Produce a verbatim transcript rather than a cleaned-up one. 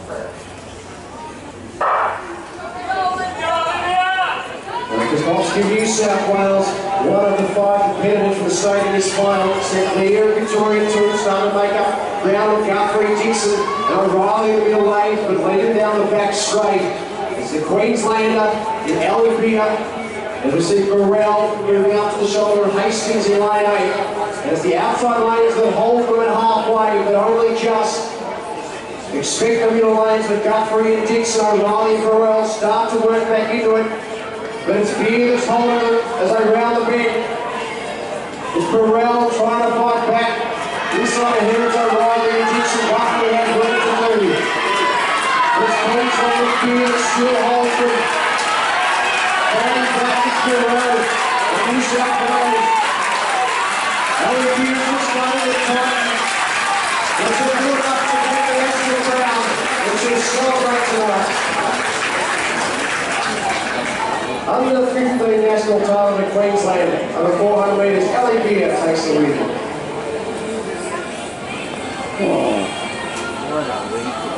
New South Wales, one of the five competitors for the state in this final. Sent Leah and Victoria to starting to make up ground with Guthrie, Dixon and O'Reilly in the middle lane, but leading down the back straight. It's the Queenslander in Olivia. As we see Burwell moving up to the shoulder of Hastings in lane eight. And it's the outside lanes that hold them at halfway, but only just. Expect the middle lanes with Guthrie and Dixon, O'Reilly and Burwell start to work back into it. But it's Beer that's holding them as they round the bend. It's Burwell trying to fight back. Inside of here it's O'Reilly and Dixon. Guthrie has work to do. It's Queensland with Beer that still holds them. Going back to Burwell. The New South Wales. Ellie Beer just running the time. It's a good enough to get the extra ground, which will celebrate tonight. Under the fifteen national title in Queensland, over four hundred metres, Ellie Beer takes the win. Oh.